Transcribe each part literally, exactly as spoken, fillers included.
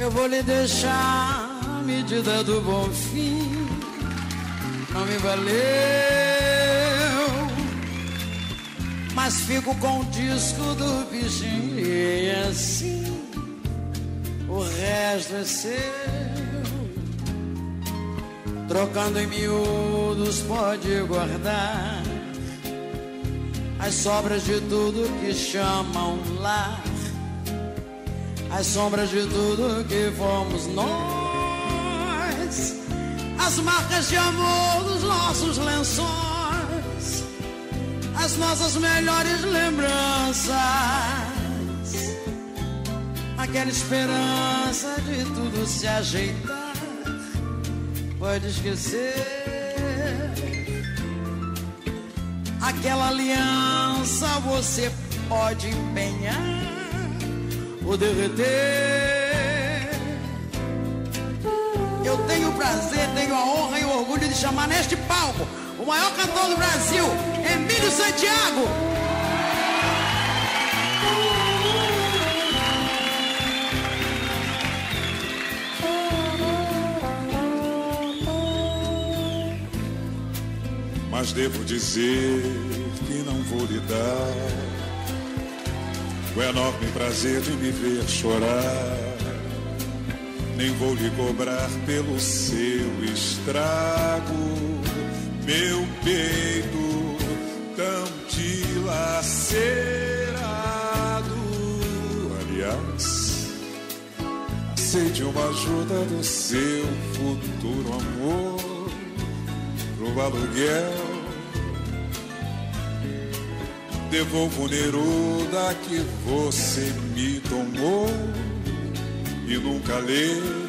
Eu vou lhe deixar a medida do bom fim. Não me valeu, mas fico com o disco do bichinho. E assim o resto é seu. Trocando em miúdos pode guardar as sobras de tudo que chamam lar, as sombras de tudo que fomos nós, as marcas de amor dos nossos lençóis, as nossas melhores lembranças, aquela esperança de tudo se ajeitar. Pode esquecer aquela aliança, você pode empenhar ou derreter. Eu tenho o prazer, tenho a honra e o orgulho de chamar neste palco o maior cantor do Brasil, Emílio Santiago. Mas devo dizer que não vou lhe dar o enorme prazer de me ver chorar, nem vou lhe cobrar pelo seu estrago. Meu peito tão dilacerado, aliás, aceite uma ajuda do seu futuro amor pro aluguel. Devolvo o Neruda que você me tomou e nunca leu.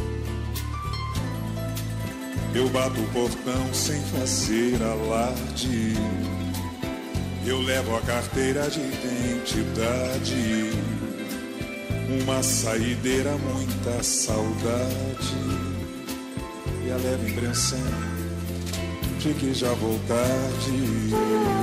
Eu bato o portão sem fazer alarde, eu levo a carteira de identidade, uma saideira, muita saudade e a leve impressão de que já vou tarde.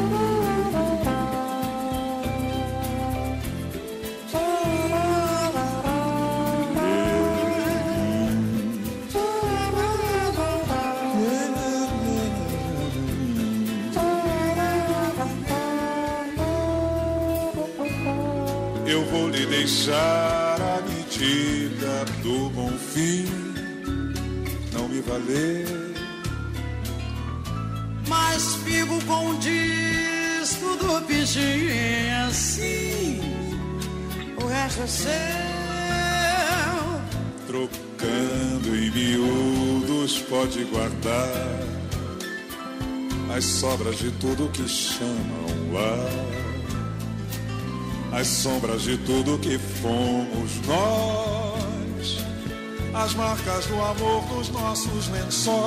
Eu vou lhe deixar a medida do bom fim. Não me valer, mas fico com o disco do bichinho. Assim o resto é seu. Trocando em miúdos pode guardar as sobras de tudo que chamam lá, as sombras de tudo que fomos nós, as marcas do amor dos nossos lençóis,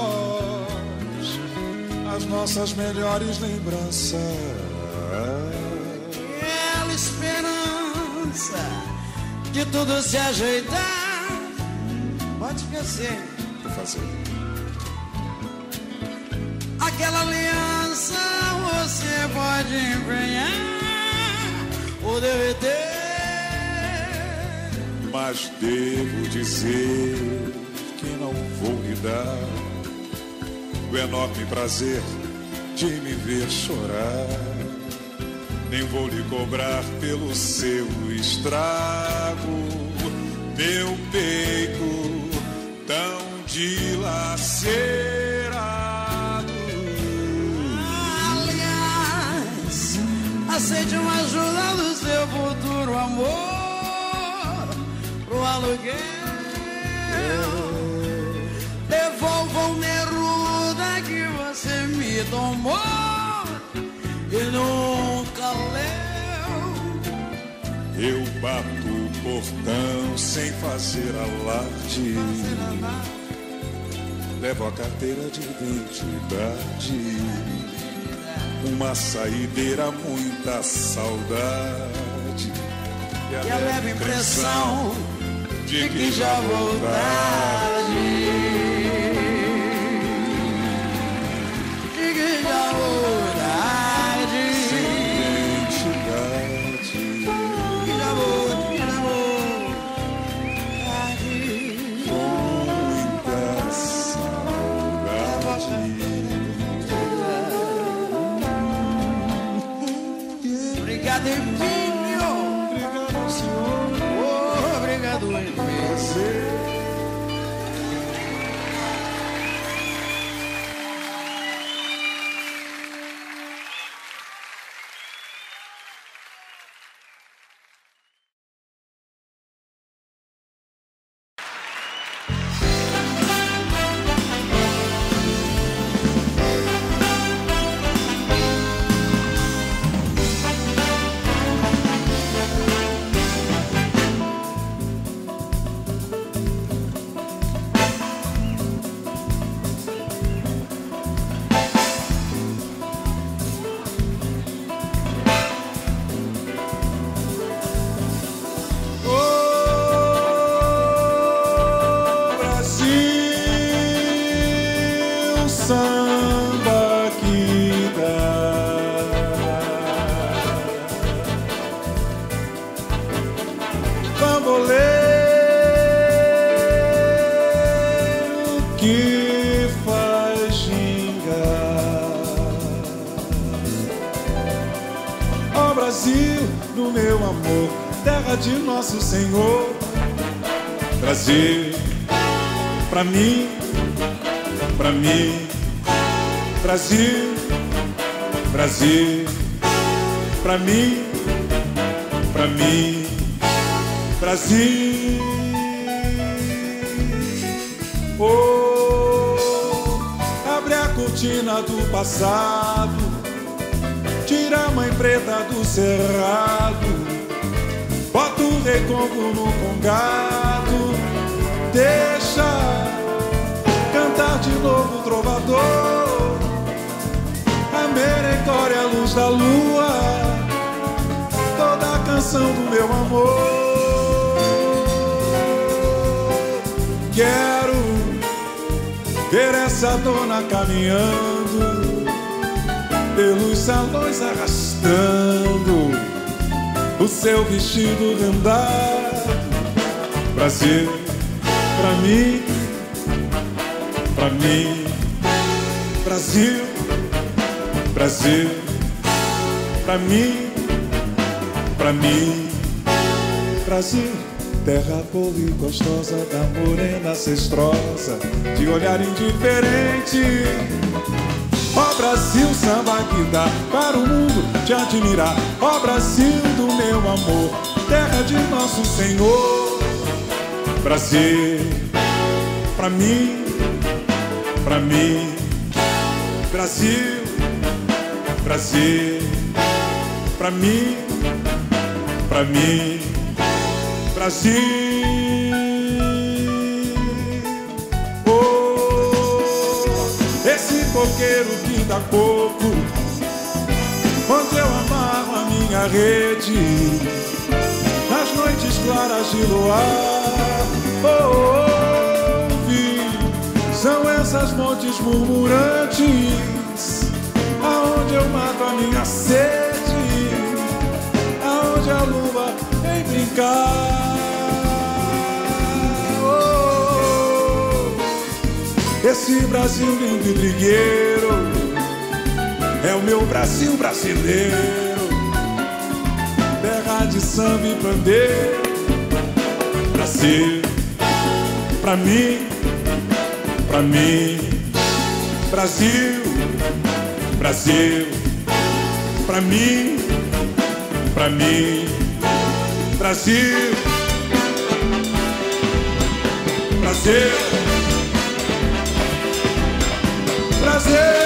as nossas melhores lembranças, aquela esperança de tudo se ajeitar. Pode esquecer, vou fazer aquela aliança, você pode empenhar ou derreter. Mas devo dizer que não vou lhe dar o enorme prazer de me ver chorar, nem vou lhe cobrar pelo seu estrago. Meu peito tão dilacerado, aliás, aceite uma ajuda do seu futuro amor pro aluguel. Devolva o Neruda que você me tomou e nunca leu. Eu bato o portão sem fazer alarde, levo a carteira de identidade, uma saideira, muita saudade e a, e a leve impressão de que já vou tarde, de que já vou tarde, sem identidade, que já vou, que já vou tarde. Edinho. Obrigado, senhor. Oh, obrigado, Edinho. Você. Samba que dá, bamboleiro que faz gingar. Ó Brasil do meu amor, terra de nosso Senhor, Brasil pra mim, pra mim. Brasil, Brasil, pra mim, pra mim, Brasil. Oh, abre a cortina do passado, tira a mãe preta do cerrado, bota o recôncavo no congado, deixa cantar de novo o trovador. A merencória, a luz da lua, toda a canção do meu amor. Quero ver essa dona caminhando pelos salões, arrastando o seu vestido rendado. Brasil, pra mim, pra mim, Brasil, Brasil, pra mim, pra mim, Brasil, terra boa e gostosa da morena cestrosa, de olhar indiferente. Ó Brasil, samba que dá para o mundo te admirar. Ó Brasil do meu amor, terra de nosso Senhor. Brasil, pra mim, pra mim, Brasil, Brasil, pra mim, pra mim, Brasil. Oh, esse coqueiro que dá coco, onde eu amarro a minha rede, nas noites claras de luar. Oh, ouvi, são essas montes murmurantes, aonde eu mato a minha sede, aonde a lua vem brincar. Oh, esse Brasil lindo e brigueiro é o meu Brasil brasileiro, terra de samba e pandeiro. Brasil, pra mim, pra mim, Brasil, Brasil, pra mim, pra mim, Brasil, Brasil, Brasil.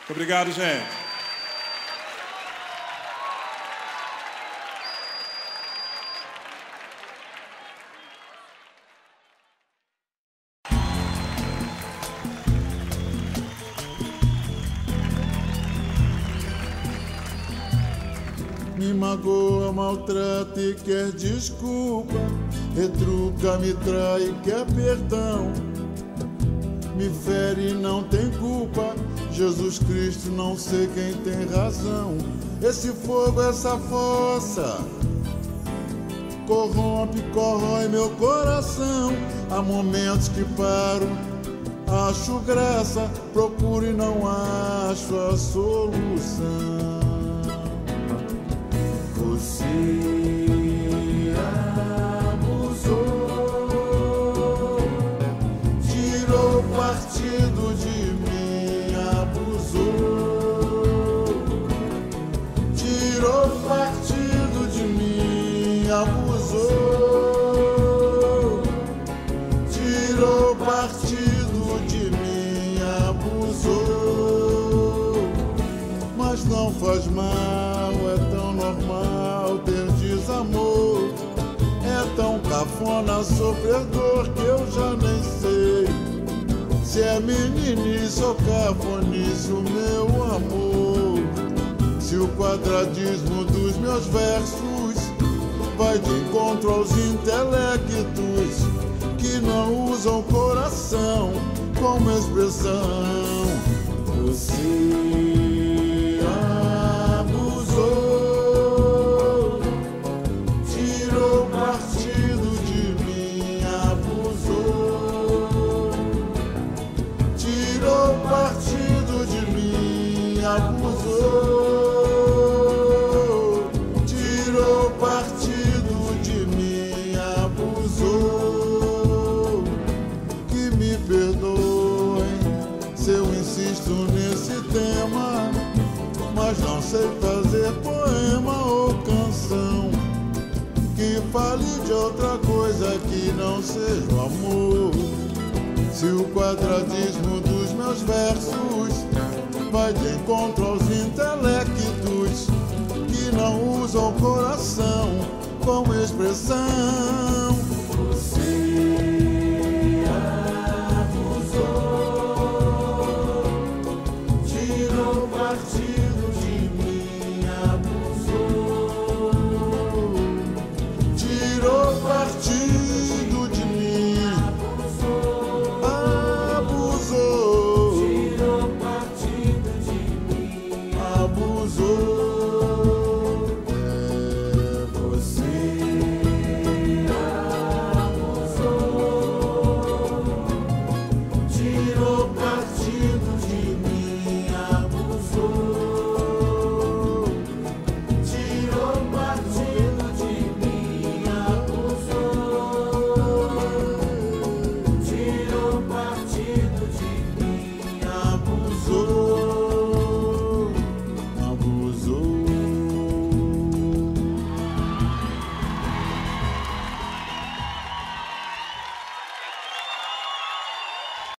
Muito obrigado, gente. Me magoa, maltrata e quer desculpa, retruca, me trai, quer perdão. Me fere e não tem culpa, Jesus Cristo, não sei quem tem razão. Esse fogo, essa fossa, corrompe, corrói meu coração. Há momentos que paro, acho graça, procuro e não acho a solução. Você abusou, tirou partido de mim, abusou, tirou partido de mim, abusou, tirou partido de mim, abusou, mas não faz mal, é tão normal ter desamor, é tão cafona sofrer dor que eu já nem sei se é meninice ou cafonice o meu amor. Se o quadradismo dos meus versos vai de encontro aos intelectos que não usam coração como expressão. Você abusou, tirou partido de mim, abusou. Que me perdoem se eu insisto nesse tema, mas não sei fazer poema ou canção que fale de outra coisa que não seja o amor. Se o quadradismo dos meus versos vai de encontro aos intelectos que não usam coração como expressão.